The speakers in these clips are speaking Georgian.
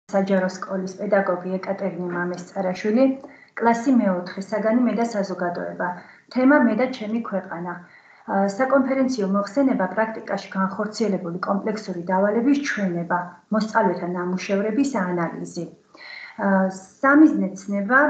საჯარო სკოლის პედაგოგი ეკატერინე მამესწარაშვილი, კლასი მე-4 საგანი მე და საზოგადოება. თემა მე და ჩემი ქვეყანა. საკონფერენციო მოხსენება პრაქტიკაში განხორციელებული კომპლექსური დავალების ჩვენება, მოსწავლეთა ნამუშევრების ანალიზი. სამიზნე ცნება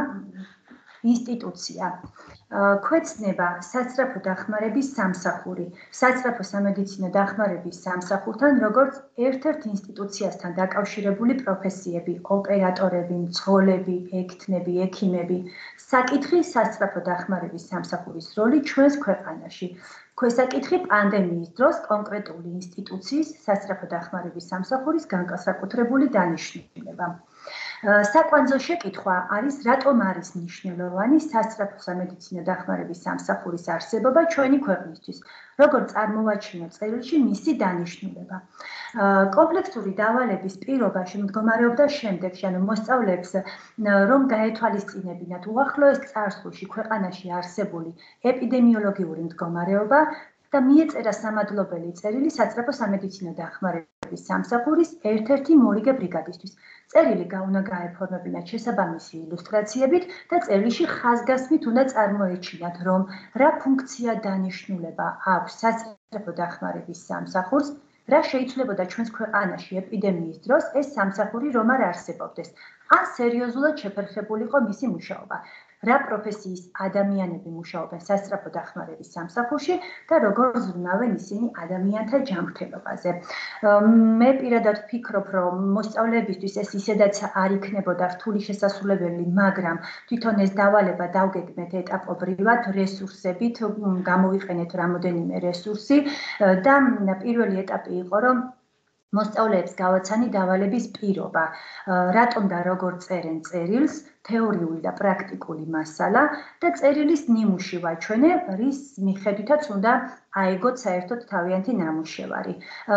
ინსტიტუცია. ქვეცნება სასწრაფო დახმარების სამსახური. სასწრაფო სამედიცინო დახმარების სამსახურთან, როგორც ერთ-ერთ ინსტიტუციასთან დაკავშირებული პროფესიები, ოპერატორები, მძღოლები, ექთნები, ექიმები. საკითხი სასწრაფო დახმარების სამსახურის როლი ჩვენს ქვეყანაში. ქვესაკითხი პანდემიის დროს კონკრეტული ინსტიტუციის სასწრაფო დახმარების სამსახურის განსაკუთრებული დანიშნულება. საკვანძო შეკითხვა არის, რატომ არის მნიშვნელოვანი სასწრაფო სამედიცინო დახმარების სამსახურის არსებობა ჩვენი ქვეყნისთვის, როგორ წარმოვაჩინო წერილში მისი დანიშნულება. კომპლექსური დავალების პირობაში მდგომარეობდა შემდეგში, ანუ მოსწავლეებს რომ გაეთვალისწინებინათ უახლოეს წარსულში ქვეყანაში არსებული ეპიდემიოლოგიური მდგომარეობა და მიეწერა სამადლობელი წერილი სასწრაფო სამედიცინო დახმარების სამსახურის ერთ-ერთი მორიგე ბრიგადისთვის. წერილი უნდა გაეფორმებინათ შესაბამისი ილუსტრაციებით და წერილში ხაზგასმით უნდა წარმოეჩინათ, რომ რა ფუნქცია დანიშნულება აქვს სასწრაფო დახმარების სამსახურს, რა შეიძლებოდა ჩვენს ქვეყანაში ეპიდემიის დროს ეს სამსახური რომ არ არსებობდეს, ან სერიოზულად შეფერხებული იყო მისი მუშაობა. რა პროფესიის ადამიანები მუშაობენ სასწრაფო დახმარების სამსახურში და როგორ ზრუნავენ ისინი ადამიანთა ჯანმრთელობაზე. მე პირადად ვფიქრობ, რომ მოსწავლეებისთვის ეს ისედაც არ იქნებოდა რთული შესასრულებელი, მაგრამ თვითონ ეს დავალება დავგეგმეთ ეტაპობრივად, რესურსებით, გამოვიყენეთ რამოდენიმე რესურსი და პირველი ეტაპი იყო, რომ მოსწავლეებს გავაცანი დავალების პირობა, რატომ და როგორ წერენ წერილს, თეორიული და პრაქტიკული მასალა და წერილის ნიმუში ვაჩვენე, რის მიხედვითაც უნდა აეგოთ საერთოდ თავიანთი ნამუშევარი.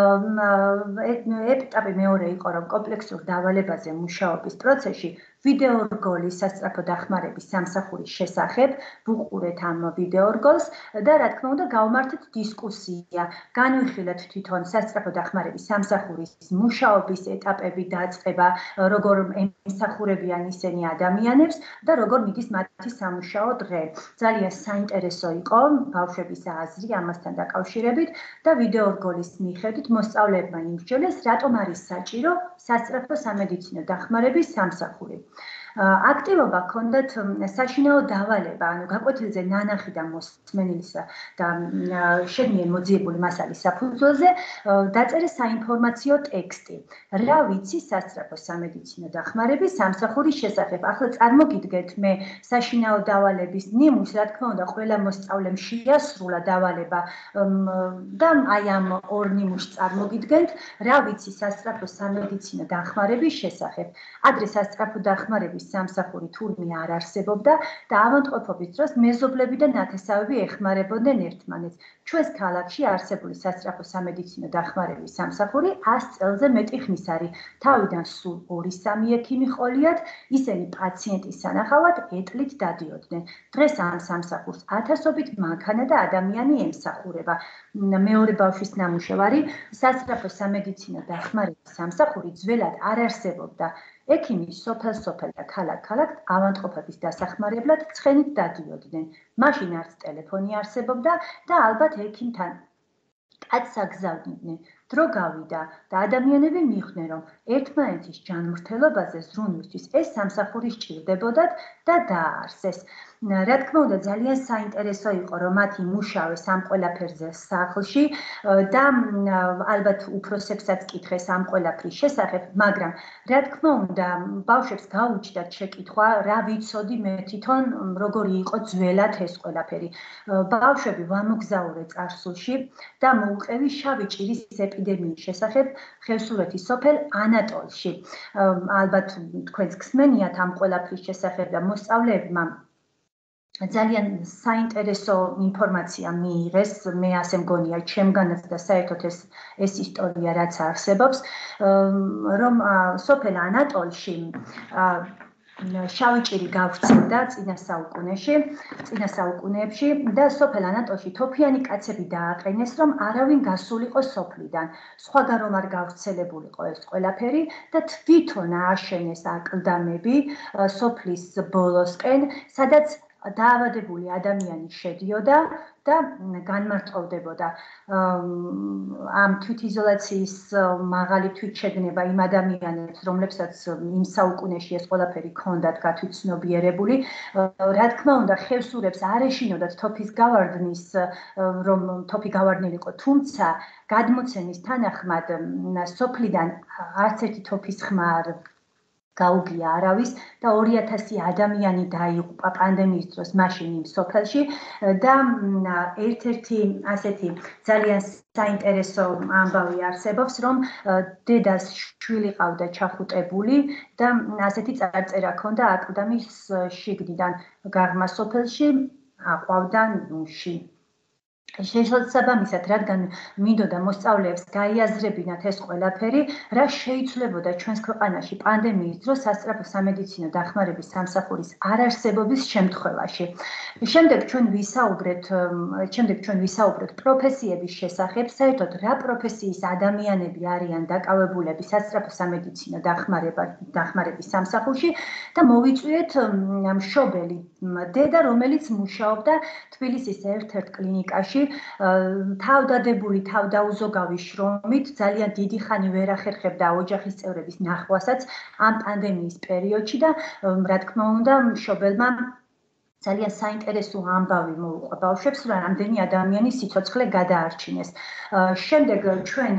ეტაპი მეორე იყო, რომ კომპლექსურ დავალებაზე მუშაობის პროცესში ვიდეო რგოლი სასწრაფო დახმარების სამსახურის შესახებ, ვუყურეთ ამ ვიდეო რგოლს და რა თქმა უნდა გავმართეთ დისკუსია, განვიხილეთ თვითონ სასწრაფო დახმარების სამსახურის მუშაობის ეტაპები, დაწყება, როგორ ემსახურებიან ისინი ადამიანებს და როგორ მიდის მათი სამუშაო დღე. ძალიან საინტერესო იყო ბავშვების აზრი ამასთან დაკავშირებით და ვიდეო რგოლის მიხედვით მოსწავლეებმა იმსჯელეს, რატომ არის საჭირო სასწრაფო სამედიცინო დახმარების სამსახური. აქტივობა ჰქონდათ საშინაო დავალება, ანუ გაკვეთილზე ნანახი და მოსმენილისა და შეგნიენ მოძიებული მასალის საფუძველზე დაწერეს საინფორმაციო ტექსტი. რა ვიცი სასწრაფო სამედიცინო დახმარების სამსახურის შესახებ. ახლა წარმოგიდგეთ მე საშინაო დავალების ნიმუშს, რა თქმა უნდა, ყველა მოსწავლემ შეასრულა დავალება და აი ამ ორ ნიმუშს წარმოგიდგენთ, რა ვიცი სასწრაფო სამედიცინო დახმარების შესახებ. ადრე სასწრაფო დახმარების სამსახური თურმე არ არსებობდა და ავადმყოფობის დროს მეზობლები და ნათესავები ეხმარებოდნენ ერთმანეთს. ჩვენს ქალაქში არსებული სასწრაფო სამედიცინო დახმარების სამსახური 100 წელზე მეტი ხნის არის. თავიდან სულ 2-3 ექიმი ყოლიათ, ისინი პაციენტის სანახავად ეტლით დადიოდნენ. დღეს ამ სამსახურს ათასობით მანქანა და ადამიანი ემსახურება. მეორე ბავშვის ნამუშევარი სასწრაფო სამედიცინო დახმარების სამსახური ძველად არ არსებობდა. ექიმი სოფელ-სოფელ და ქალაქ-ქალაქ ავადმყოფების დასახმარებლად ცხენით დადიოდნენ. მაშინ არც ტელეფონი არსებობდა და ალბათ ექიმთან კაცს აგზავნიდნენ. დრო გავიდა და ადამიანები მიხვდნენ, რომ ერთმანეთის ჯანმრთელობაზე ზრუნვისთვის ეს სამსახური სჭირდებოდათ და დააარსეს. რა თქმა უნდა, ძალიან საინტერესო იყო, რომ მათი მუშავეს ამ ყველაფერზე სახლში და ალბათ უფროსებსაც კითხეს ამ ყველაფრის შესახებ, მაგრამ რა თქმა უნდა, ბავშვებს გაუჩნდათ შეკითხვა, რა ვიცოდი მე თვითონ, როგორი იყო ძველად ეს ყველაფერი. ბავშვები ვამოგზაურე წარსულში და მოუყევი შავი ჭირის ეპიდემიის შესახებ ხევსურეთის სოფელ ანატოლში. ალბათ თქვენს გსმენიათ ამ ყველაფრის შესახებ და მოსწავლეებმა ძალიან საინტერესო ინფორმაცია მიიღეს, მე ასე მგონია, ჩემგანაც და საერთოდ ეს ისტორია რაც არსებობს, რომ სოფელ ანატოლში შავი ჭირი გავრცელდა წინა საუკუნეებში და სოფელ ანატოლში თოფიანი კაცები დააყენეს, რომ არავინ გასულიყო სოფლიდან. სხვაგან რომ არ გავრცელებულიყო ეს ყველაფერი და თვითონ ააშენეს აკლდამები სოფლის ბოლოსკენ, სადაც დაავადებული ადამიანი შედიოდა და განმარტოვდებოდა. ამ თვითიზოლაციის მაღალი თვითშეგნება იმ ადამიანებს, რომლებსაც იმ საუკუნეში ეს ყველაფერი ჰქონდათ გათვითცნობიერებული, რა თქმა უნდა, ხევსურებს არ ეშინოდათ თოფის გავარდნის, რომ თოფი გავარდნილიყო, თუმცა გადმოცემის თანახმად სოფლიდან არც ერთი თოფის ხმა არ გაუგია არავის და 2000 ადამიანი დაიღუპა პანდემიის დროს მაშინ იმ სოფელში და ერთ-ერთი ასეთი ძალიან საინტერესო ამბავი არსებობს, რომ დედას შვილი ყავდა ჩახუტებული და ასეთი წარწერა ჰქონდა აკლდამის შიგნიდან გაღმა სოფელში აყვავდა ნუში. შესაბამისად, რადგან მინდოდა მოსწავლეებს გაიაზრებინათ ეს ყველაფერი, რა შეიცვლებოდა ჩვენს ქვეყანაში პანდემიის დროს სასწრაფო სამედიცინო დახმარების სამსახურის არარსებობის შემთხვევაში. შემდეგ ჩვენ ვისაუბრეთ პროფესიების შესახებ, საერთოდ რა პროფესიის ადამიანები არიან დაკავებულები სასწრაფო სამედიცინო დახმარების სამსახურში და მოვიწვიეთ მშობელი დედა, რომელიც მუშაობდა თბილისის ერთ-ერთ კლინიკაში თავდადებული თავდაუზოგავი შრომით ძალიან დიდი ხანი ვერ ახერხებდა ოჯახის წევრების ნახვასაც ამ პანდემიის პერიოდში და რა თქმა უნდა მშობელმა ძალიან საინტერესო ამბავი მოუყვა ბავშვებს, რომ რამდენი ადამიანის სიცოცხლე გადაარჩინეს. შემდეგ ჩვენ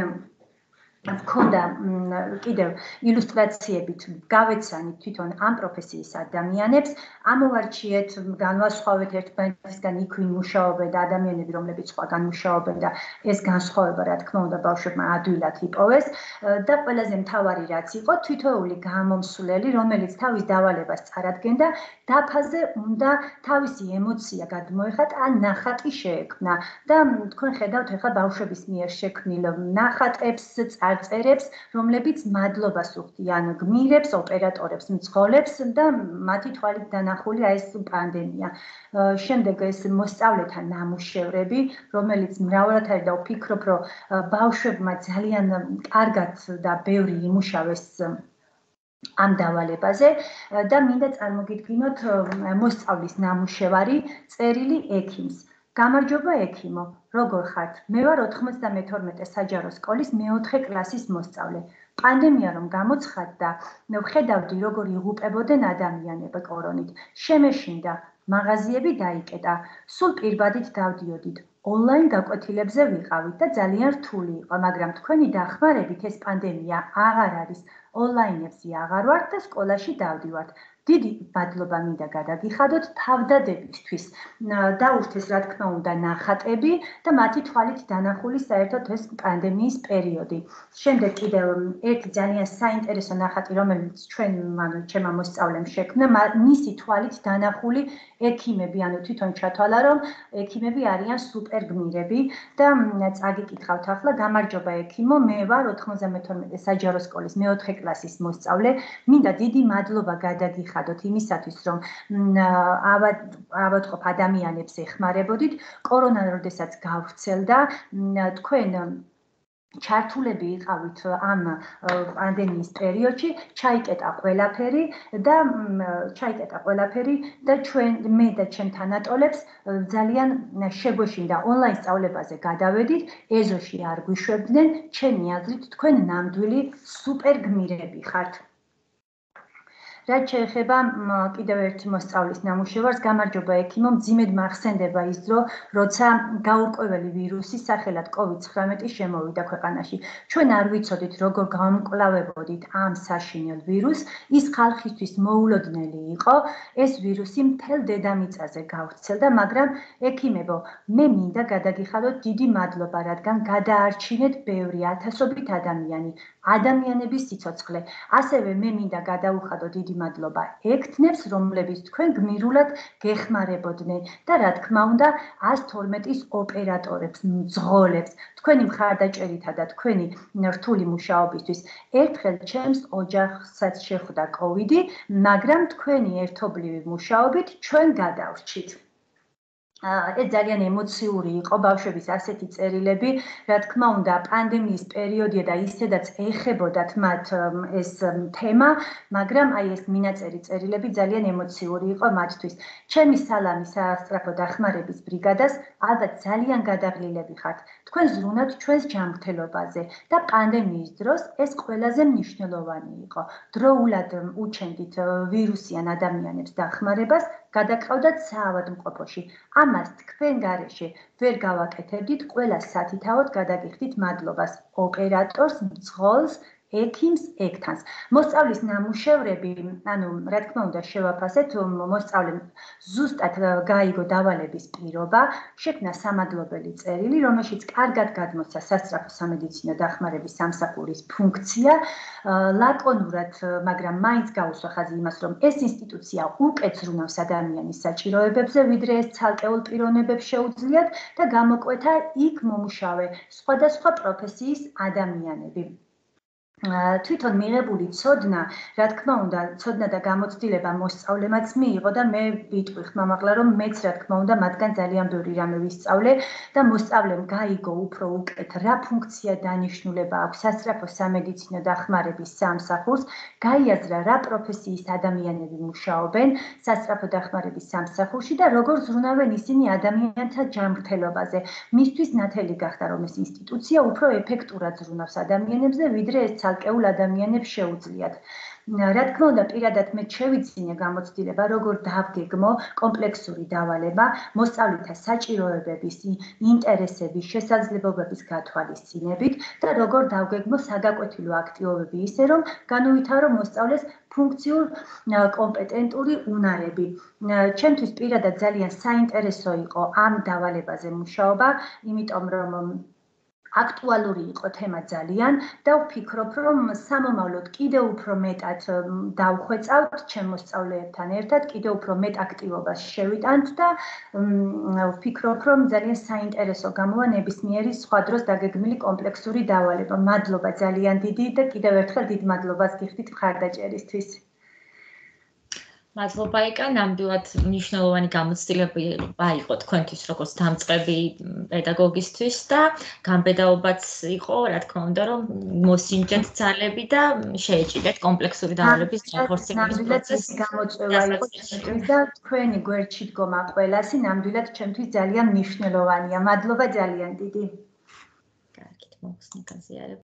ვქონდა კიდევ ილუსტრაციებით გავეცანით თვითონ ამ პროფესიის ადამიანებს, ამოვარჩიეთ, განვასხვავეთ ერთმანეთისგან იქვინ მუშაობენ და ადამიანები, რომლებიც სხვაგან მუშაობენ და ეს განსხვავება, რა თქმა უნდა, ბავშვებმა ადვილად იპოვეს და ყველაზე მთავარი რაც იყო, თითოეული გამომსვლელი, რომელიც თავის დავალებას წარადგენდა, დაფაზე უნდა თავისი ემოცია გადმოეხატა, ან ნახატი შეექმნა და თქვენ ხედავთ ახლა ბავშვების მიერ შექმნილ ნახატებს, წარწერებს, რომლებიც მადლობას უხდიან გმირებს, ოპერატორებს, მძღოლებს და მათი თვალით დანახულია ეს პანდემია. შემდეგ ეს მოსწავლეთა ნამუშევრები, რომელიც მრავლად არის და ვფიქრობ, რომ ბავშვებმა ძალიან კარგად და ბევრი იმუშავეს ამ დავალებაზე და მინდა წარმოგიდგინოთ მოსწავლის ნამუშევარი წერილი ექიმს. გამარჯობა ექიმო, როგორ ხართ? მე ვარ 92 საჯარო სკოლის მეოთხე კლასის მოსწავლე. პანდემია რომ გამოცხადდა, ვხედავდი როგორ იღუპებოდნენ ადამიანები კორონით. შემეშინდა, მაღაზიები დაიკეტა, სულ პირბადით დავდიოდით. ონლაინ გაკვეთილებზე ვიყავით და ძალიან რთული იყო, მაგრამ თქვენი დახმარებით ეს პანდემია აღარ არის. ონლაინებზე აღარ ვართ და სკოლაში დავდივართ. დიდი მადლობა მინდა გადაგიხადოთ თავდადებისთვის. დაურთეს რა თქმა უნდა ნახატები და მათი თვალით დანახული საერთოდ ეს პანდემიის პერიოდი. შემდეგ კიდევ ერთი ძალიან საინტერესო ნახატი, რომელიც ჩემმა მოსწავლემ შექმნა, მისი თვალით დანახული ექიმები, ანუ თვითონ ჩათვალა, რომ ექიმები არიან სუპერ გმირები და წაგიკითხავთ ახლა, გამარჯობა ექიმო, მე ვარ 92 საჯარო სკოლის მეოთხე კლასის მოსწავლე. მინდა დიდი მადლობა გადაგიხადოთ იმისათვის, რომ ავადმყოფ ადამიანებს ეხმარებოდით. კორონა როდესაც გავრცელდა, თქვენ ჩართულები იყავით ამ პანდემიის პერიოდში, ჩაიკეტა ყველაფერი და მე და ჩემ თანატოლებს ძალიან შეგვეშინდა ონლაინ სწავლებაზე გადავედით, ეზოში არ გვიშვებდნენ, ჩემი აზრით თქვენ ნამდვილი სუპერ გმირები ხართ. რაც შეეხება კიდევ ერთი მოსწავლის ნამუშევარს, გამარჯობა ექიმო, მძიმედ მახსენდება ის დრო, როცა გაურკვეველი ვირუსი სახელად COVID-19 შემოვიდა ქვეყანაში. ჩვენ არ ვიცოდით, როგორ გამკლავებოდით ამ საშინელ ვირუსს, ის ხალხისთვის მოულოდნელი იყო, ეს ვირუსი მთელ დედამიწაზე გავრცელდა, მაგრამ ექიმებო, მე მინდა გადაგიხადოთ დიდი მადლობა, რადგან გადაარჩინეთ ბევრი ათასობით ადამიანების სიცოცხლე. ასევე მე მინდა გადავუხადო დიდი დიდი მადლობა ექთნებს, რომლებიც თქვენ გმირულად გეხმარებოდნენ და რა თქმა უნდა 112-ის ოპერატორებს, მძღოლებს, თქვენი მხარდაჭერითა და თქვენი რთული მუშაობისთვის. ერთხელ ჩემს ოჯახსაც შეხვდა კოვიდი, მაგრამ თქვენი ერთობლივი მუშაობით ჩვენ გადავრჩით. ეს ძალიან ემოციური იყო ბავშვების ასეთი წერილები, რა თქმა უნდა, პანდემიის პერიოდია და ისედაც ეხებოდათ მათ ეს თემა, მაგრამ აი ეს მინაწერი წერილები ძალიან ემოციური იყო მათთვის. ჩემი სალამი სასწრაფო დახმარების ბრიგადას, ალბათ ძალიან გადაღლილები ხართ. თქვენ ზრუნავთ ჩვენს ჯანმრთელობაზე და პანდემიის დროს ეს ყველაზე მნიშვნელოვანი იყო. დროულად უჩენდით ვირუსიან ადამიანებს დახმარებას, გადაყავდათ საავადმყოფოში. ამას თქვენ გარეშე ვერ გავაკეთებდით, ყველა სათითაოდ გადაგიხდით მადლობას ოპერატორს, მძღოლს, ექიმს, ექთანს. მოსწავლის ნამუშევრები, ანუ რა თქმა უნდა შევაფასეთ, მოსწავლემ ზუსტად გაიგო დავალების პირობა, შექმნა სამადლობელი წერილი, რომელშიც კარგად გადმოსცა სასწრაფო სამედიცინო დახმარების სამსახურის ფუნქცია, ლაკონურად, მაგრამ მაინც გაუსვა ხაზი იმას, რომ ეს ინსტიტუცია უკეთ ზრუნავს ადამიანის საჭიროებებზე, ვიდრე ეს ცალკეულ პიროვნებებს შეუძლიათ და გამოკვეთა იქ მომუშავე სხვადასხვა პროფესიის ადამიანები. თვითონ მიღებული ცოდნა, რა თქმა უნდა, ცოდნა და გამოცდილება მოსწავლემაც მიიღო და მე ვიტყვი ხმამაღლა, რომ მეც რა თქმა უნდა მათგან ძალიან ბევრი რამე ვისწავლე და მოსწავლემ გაიგო უფრო უკეთ რა ფუნქცია დანიშნულება აქვს სასწრაფო სამედიცინო დახმარების სამსახურს, გაიაზრა რა პროფესიის ადამიანები მუშაობენ სასწრაფო დახმარების სამსახურში და როგორ ზრუნავენ ისინი ადამიანთა ჯანმრთელობაზე. მისთვის ნათელი გახდა, რომ ეს ინსტიტუცია უფრო ეფექტურად ზრუნავს ადამიანებზე, ვიდრე ეს ცალკეულ ადამიანებს შეუძლიათ. რა თქმა უნდა, პირადად მე შევიძინე გამოცდილება, როგორ დავგეგმო კომპლექსური დავალება, მოსწავლეთა საჭიროებების, ინტერესების, შესაძლებლობების გათვალისწინებით და როგორ დავგეგმო საგაკვეთილო აქტივობები ისე, რომ განუვითარო მოსწავლეს ფუნქციურ კომპეტენტური უნარები. ჩემთვის პირადად ძალიან საინტერესო იყო ამ დავალებაზე მუშაობა, იმიტომ რომ აქტუალური იყო თემა ძალიან და ვფიქრობ, რომ სამომავლოდ კიდევ უფრო მეტად დავხვეწავთ ჩემ მოსწავლეებთან ერთად, კიდევ უფრო მეტ აქტივობას შევიტანთ და ვფიქრობ, რომ ძალიან საინტერესო გამოვა ნებისმიერი სხვა დროს დაგეგმილი კომპლექსური დავალება. მადლობა ძალიან დიდი და კიდევ ერთხელ დიდ მადლობას გიხდით მხარდაჭერისთვის. მადლობა ეკა, ნამდვილად მნიშვნელოვანი გამოცდილება იყო თქვენთვის როგორც დამწყები პედაგოგისთვის და გამბედაობაც იყო, რა თქმა უნდა, რომ მოსინჯეთ ძალები და შეეჭიდეთ კომპლექსური დავალების განხორციელების პროცესს. გამოწვევა იყო ჩემთვის და თქვენი გვერდში დგომა ყველასი ნამდვილად ჩემთვის ძალიან მნიშვნელოვანია. მადლობა ძალიან დიდი. კარგით, მოხსნით აზიარება.